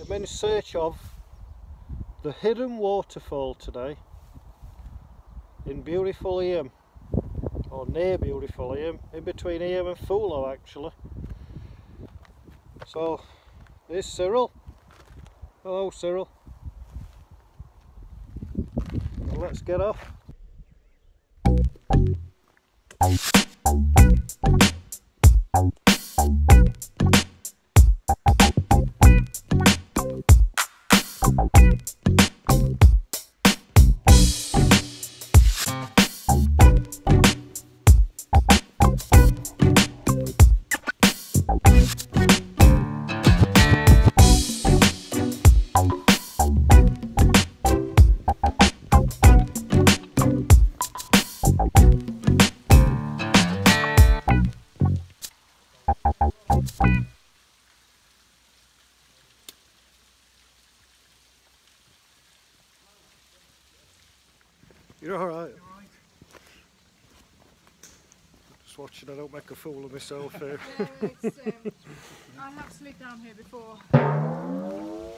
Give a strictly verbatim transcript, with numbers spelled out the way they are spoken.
I'm in search of the hidden waterfall today in beautiful Eyam, or near beautiful Eyam, in between Eyam and Fulham actually. So here's Cyril. Hello Cyril. Well, let's get off. You're alright. Just watching I don't make a fool of myself here. Yeah, it's, um, I have slid down here before.